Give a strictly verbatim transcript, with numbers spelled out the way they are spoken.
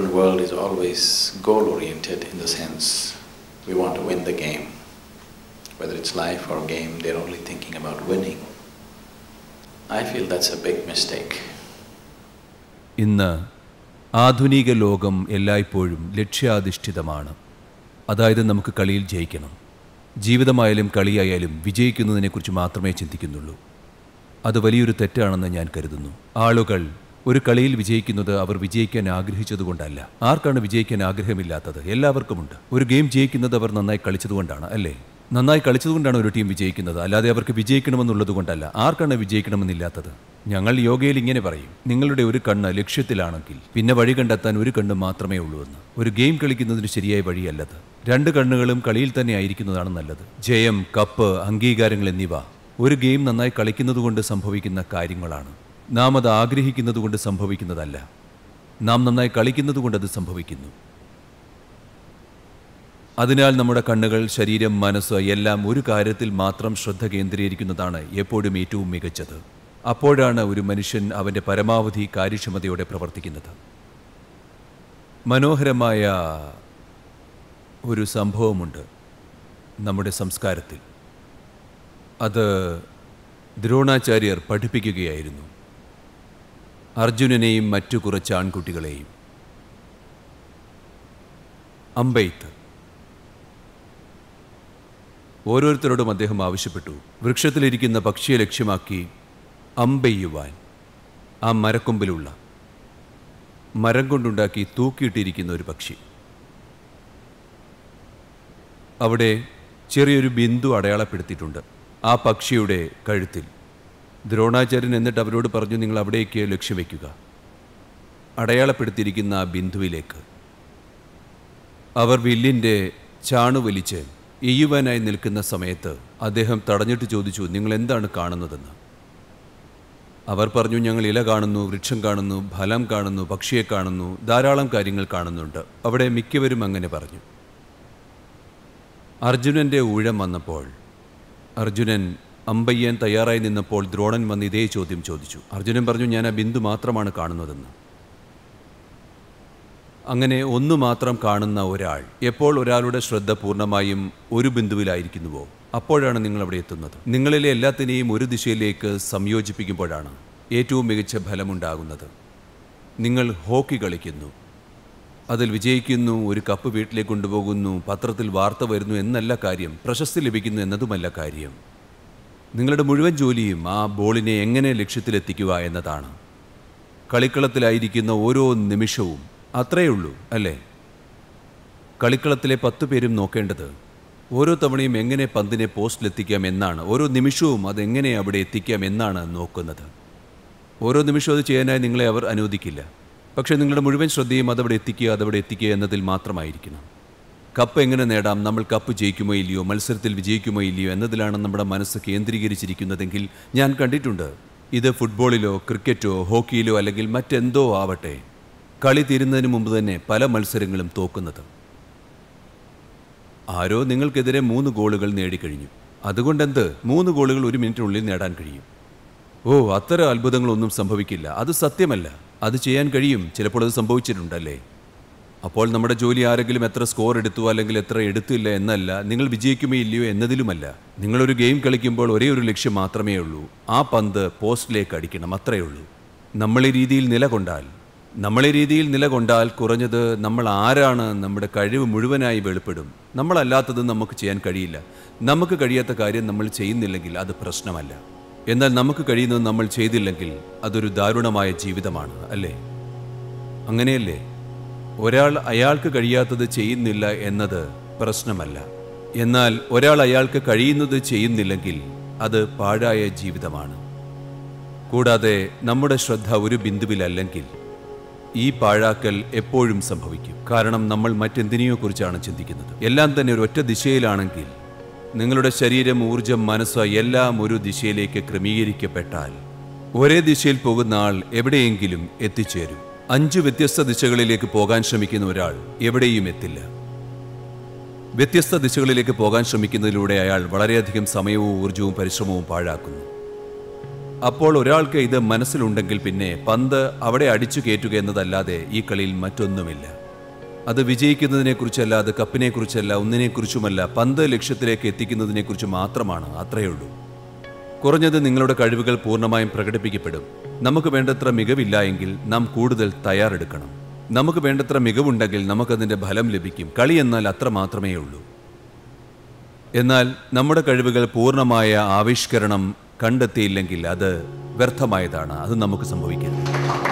modern world is always goal-oriented in the sense we want to win the game. Whether it's life or game, they're only thinking about winning. I feel that's a big mistake. ഇന്ന് ആധുനിക ലോകം എല്ലായ്പ്പോഴും ലക്ഷ്യാധിഷ്ഠിതമാണ്. അതായത് നമുക്ക് കളിയിൽ ജയിക്കണം. ജീവിതമായാലും കളിയായാലും വിജയിക്കുന്നതിനെക്കുറിച്ച് മാത്രമേ ചിന്തിക്കുന്നുള്ളൂ. അത് വലിയൊരു തെറ്റാണെന്ന് ഞാൻ കരുതുന്നു. ആളുകൾ ഒരു കളിയിൽ വിജയിക്കുന്നത് അവർ വിജയിക്കാൻ ആഗ്രഹിച്ചതുകൊണ്ടല്ല. ആർക്കാണ് വിജയിക്കാൻ ആഗ്രഹമില്ലാത്തത്? എല്ലാവർക്കുമുണ്ട്. ഒരു ഗെയിം ജയിക്കുന്നത് അവർ നന്നായി കളിച്ചതുകൊണ്ടാണ്, അല്ലേ? നന്നായി കളിച്ചതുകൊണ്ടാണ് ഒരു ടീം വിജയിക്കുന്നത്, അല്ലാതെ അവർക്ക് വിജയിക്കണമെന്നുള്ളത് കൊണ്ടല്ല. ആർക്കാണ് വിജയിക്കണമെന്നില്ലാത്തത്? ഞങ്ങൾ യോഗയിൽ ഇങ്ങനെ പറയും, നിങ്ങളുടെ ഒരു കണ്ണ് ലക്ഷ്യത്തിലാണെങ്കിൽ പിന്നെ വഴി കണ്ടെത്താൻ ഒരു കണ്ണ് മാത്രമേ ഉള്ളൂ എന്ന്. ഒരു ഗെയിം കളിക്കുന്നതിന് ശരിയായ വഴിയല്ലത്. രണ്ട് കണ്ണുകളും കളിയിൽ തന്നെ ആയിരിക്കുന്നതാണ് നല്ലത്. ജയം, കപ്പ്, അംഗീകാരങ്ങൾ എന്നിവ ഒരു ഗെയിം നന്നായി കളിക്കുന്നതുകൊണ്ട് സംഭവിക്കുന്ന കാര്യങ്ങളാണ്. നാം അത് ആഗ്രഹിക്കുന്നതുകൊണ്ട് സംഭവിക്കുന്നതല്ല. നാം നന്നായി കളിക്കുന്നതുകൊണ്ട് അത് സംഭവിക്കുന്നു. അതിനാൽ നമ്മുടെ കണ്ണുകൾ, ശരീരം, മനസ്സ് എല്ലാം ഒരു കാര്യത്തിൽ മാത്രം ശ്രദ്ധ കേന്ദ്രീകരിക്കുന്നതാണ് എപ്പോഴും ഏറ്റവും മികച്ചത്. അപ്പോഴാണ് ഒരു മനുഷ്യൻ അവൻ്റെ പരമാവധി കാര്യക്ഷമതയോടെ പ്രവർത്തിക്കുന്നത്. മനോഹരമായ ഒരു സംഭവമുണ്ട് നമ്മുടെ സംസ്കാരത്തിൽ. അത് ദ്രോണാചാര്യർ പഠിപ്പിക്കുകയായിരുന്നു അർജുനനെയും മറ്റു കുറച്ച് ആൺകുട്ടികളെയും. അമ്പെയ്ത്ത്. ഓരോരുത്തരോടും അദ്ദേഹം ആവശ്യപ്പെട്ടു, വൃക്ഷത്തിലിരിക്കുന്ന പക്ഷിയെ ലക്ഷ്യമാക്കി അമ്പെയ്യുവാൻ. ആ മരക്കൊമ്പിലുള്ള മരം കൊണ്ടുണ്ടാക്കി തൂക്കിയിട്ടിരിക്കുന്ന ഒരു പക്ഷി. അവിടെ ചെറിയൊരു ബിന്ദു അടയാളപ്പെടുത്തിയിട്ടുണ്ട് ആ പക്ഷിയുടെ കഴുത്തിൽ. ദ്രോണാചാര്യൻ എന്നിട്ട് അവരോട് പറഞ്ഞു, നിങ്ങൾ അവിടേക്ക് ലക്ഷ്യം വയ്ക്കുക, അടയാളപ്പെടുത്തിയിരിക്കുന്ന ആ ബിന്ദുവിലേക്ക്. അവർ വില്ലിൻ്റെ ചാണു വലിച്ച് എയ്യുവാനായി നിൽക്കുന്ന സമയത്ത് അദ്ദേഹം തടഞ്ഞിട്ട് ചോദിച്ചു, നിങ്ങൾ എന്താണ് കാണുന്നതെന്ന്. അവർ പറഞ്ഞു, ഞങ്ങൾ ഇല കാണുന്നു, വൃക്ഷം കാണുന്നു, ഫലം കാണുന്നു, പക്ഷിയെ കാണുന്നു, ധാരാളം കാര്യങ്ങൾ കാണുന്നുണ്ട്. അവിടെ മിക്കവരും അങ്ങനെ പറഞ്ഞു. അർജുനൻ്റെ ഊഴം വന്നപ്പോൾ, അർജുനൻ അമ്പയ്യാൻ തയ്യാറായി നിന്നപ്പോൾ ദ്രോണൻ വന്ന് ഇതേ ചോദ്യം ചോദിച്ചു. അർജുനൻ പറഞ്ഞു, ഞാൻ ആ ബിന്ദു മാത്രമാണ് കാണുന്നതെന്ന്. അങ്ങനെ ഒന്നു മാത്രം കാണുന്ന ഒരാൾ, എപ്പോൾ ഒരാളുടെ ശ്രദ്ധ പൂർണ്ണമായും ഒരു ബിന്ദുവിലായിരിക്കുന്നുവോ അപ്പോഴാണ് നിങ്ങൾ അവിടെ എത്തുന്നത്. നിങ്ങളിലെ എല്ലാത്തിനെയും ഒരു ദിശയിലേക്ക് സംയോജിപ്പിക്കുമ്പോഴാണ് ഏറ്റവും മികച്ച ഫലമുണ്ടാകുന്നത്. നിങ്ങൾ ഹോക്കി കളിക്കുന്നു, അതിൽ വിജയിക്കുന്നു, ഒരു കപ്പ് വീട്ടിലേക്ക് കൊണ്ടുപോകുന്നു, പത്രത്തിൽ വാർത്ത വരുന്നു എന്നല്ല കാര്യം, പ്രശസ്തി ലഭിക്കുന്നു എന്നതുമല്ല കാര്യം. നിങ്ങളുടെ മുഴുവൻ ജോലിയും ആ ബോളിനെ എങ്ങനെ ലക്ഷ്യത്തിലെത്തിക്കുക എന്നതാണ്. കളിക്കളത്തിലായിരിക്കുന്ന ഓരോ നിമിഷവും അത്രയേ ഉള്ളൂ, അല്ലേ? കളിക്കളത്തിലെ പത്തു പേരും നോക്കേണ്ടത് ഓരോ തവണയും എങ്ങനെ പന്തിനെ പോസ്റ്റിലെത്തിക്കാം എന്നാണ്. ഓരോ നിമിഷവും അതെങ്ങനെ അവിടെ എത്തിക്കാം എന്നാണ് നോക്കുന്നത്. ഓരോ നിമിഷവും അത് ചെയ്യാനായി നിങ്ങളെ അവർ അനുവദിക്കില്ല. പക്ഷേ നിങ്ങളുടെ മുഴുവൻ ശ്രദ്ധയും അതവിടെ എത്തിക്കുക, അതവിടെ എത്തിക്കുക എന്നതിൽ മാത്രമായിരിക്കണം. കപ്പ് എങ്ങനെ നേടാം, നമ്മൾ കപ്പ് ജയിക്കുമോ ഇല്ലയോ, മത്സരത്തിൽ വിജയിക്കുമോ ഇല്ലയോ എന്നതിലാണ് നമ്മുടെ മനസ്സ് കേന്ദ്രീകരിച്ചിരിക്കുന്നതെങ്കിൽ ഞാൻ കണ്ടിട്ടുണ്ട്, ഇത് ഫുട്ബോളിലോ ക്രിക്കറ്റോ ഹോക്കിയിലോ അല്ലെങ്കിൽ മറ്റെന്തോ ആവട്ടെ, കളി തീരുന്നതിന് മുമ്പ് തന്നെ പല മത്സരങ്ങളും തോക്കുന്നത്. ആരോ നിങ്ങൾക്കെതിരെ മൂന്ന് ഗോളുകൾ നേടിക്കഴിഞ്ഞു. അതുകൊണ്ടെന്ത്, മൂന്ന് ഗോളുകൾ ഒരു മിനിറ്റിനുള്ളിൽ നേടാൻ കഴിയും. ഓ, അത്തരം അത്ഭുതങ്ങളൊന്നും സംഭവിക്കില്ല. അത് സത്യമല്ല. അത് ചെയ്യാൻ കഴിയും. ചിലപ്പോൾ അത് സംഭവിച്ചിട്ടുണ്ടല്ലേ? അപ്പോൾ നമ്മുടെ ജോലി ആരെങ്കിലും എത്ര സ്കോർ എടുത്തു അല്ലെങ്കിൽ എത്ര എടുത്തില്ല എന്നല്ല, നിങ്ങൾ വിജയിക്കുമോ ഇല്ലയോ എന്നതിലുമല്ല. നിങ്ങളൊരു ഗെയിം കളിക്കുമ്പോൾ ഒരേ ഒരു ലക്ഷ്യം മാത്രമേ ഉള്ളൂ, ആ പന്ത് പോസ്റ്റിലേക്ക് അടിക്കണം, അത്രയേ ഉള്ളൂ. നമ്മൾ ഈ രീതിയിൽ നിലകൊണ്ടാൽ നമ്മളെ രീതിയിൽ നിലകൊണ്ടാൽ കുറഞ്ഞത് നമ്മൾ ആരാണ് നമ്മുടെ കഴിവ് മുഴുവനായി വെളിപ്പെടും. നമ്മളല്ലാത്തത് നമുക്ക് ചെയ്യാൻ കഴിയില്ല. നമുക്ക് കഴിയാത്ത കാര്യം നമ്മൾ ചെയ്യുന്നില്ലെങ്കിൽ അത് പ്രശ്നമല്ല. എന്നാൽ നമുക്ക് കഴിയുന്നത് നമ്മൾ ചെയ്തില്ലെങ്കിൽ അതൊരു ദാരുണമായ ജീവിതമാണ്, അല്ലേ? അങ്ങനെയല്ലേ? ഒരാൾ അയാൾക്ക് കഴിയാത്തത് ചെയ്യുന്നില്ല എന്നത് പ്രശ്നമല്ല. എന്നാൽ ഒരാൾ അയാൾക്ക് കഴിയുന്നത് ചെയ്യുന്നില്ലെങ്കിൽ അത് പാഴായ ജീവിതമാണ്. കൂടാതെ നമ്മുടെ ശ്രദ്ധ ഒരു ബിന്ദുവിലല്ലെങ്കിൽ ഈ പാഴാക്കൽ എപ്പോഴും സംഭവിക്കും. കാരണം നമ്മൾ മറ്റെന്തിനെയോ കുറിച്ചാണ് ചിന്തിക്കുന്നത്. എല്ലാം തന്നെ ഒരു ഒറ്റ ദിശയിലാണെങ്കിൽ, നിങ്ങളുടെ ശരീരം, ഊർജം, മനസ്സ് എല്ലാം ഒരു ദിശയിലേക്ക് ക്രമീകരിക്കപ്പെട്ടാൽ ഒരേ ദിശയിൽ പോകുന്ന ആൾ എവിടെയെങ്കിലും എത്തിച്ചേരും. അഞ്ച് വ്യത്യസ്ത ദിശകളിലേക്ക് പോകാൻ ശ്രമിക്കുന്ന ഒരാൾ എവിടെയും എത്തില്ല. വ്യത്യസ്ത ദിശകളിലേക്ക് പോകാൻ ശ്രമിക്കുന്നതിലൂടെ അയാൾ വളരെയധികം സമയവും ഊർജവും പരിശ്രമവും പാഴാക്കുന്നു. അപ്പോൾ ഒരാൾക്ക് ഇത് മനസ്സിലുണ്ടെങ്കിൽ പിന്നെ പന്ത് അവിടെ അടിച്ചു കയറ്റുക എന്നതല്ലാതെ ഈ കളിയിൽ മറ്റൊന്നുമില്ല. അത് വിജയിക്കുന്നതിനെക്കുറിച്ചല്ല, അത് കപ്പിനെക്കുറിച്ചല്ല, ഒന്നിനെക്കുറിച്ചുമല്ല, പന്ത് ലക്ഷ്യത്തിലേക്ക് എത്തിക്കുന്നതിനെക്കുറിച്ച് മാത്രമാണ്. അത്രയുള്ളൂ. കുറഞ്ഞത് നിങ്ങളുടെ കഴിവുകൾ പൂർണ്ണമായും പ്രകടിപ്പിക്കപ്പെടും. നമുക്ക് വേണ്ടത്ര മികവില്ല എങ്കിൽ നാം കൂടുതൽ തയ്യാറെടുക്കണം. നമുക്ക് വേണ്ടത്ര മികവുണ്ടെങ്കിൽ നമുക്കതിൻ്റെ ഫലം ലഭിക്കും. കളി എന്നാൽ അത്ര മാത്രമേ ഉള്ളൂ. എന്നാൽ നമ്മുടെ കഴിവുകൾ പൂർണ്ണമായ ആവിഷ്കരണം കണ്ടെത്തിയില്ലെങ്കിൽ അത് വ്യർത്ഥമായതാണ്. അത് നമുക്ക് സംഭവിക്കരുത്.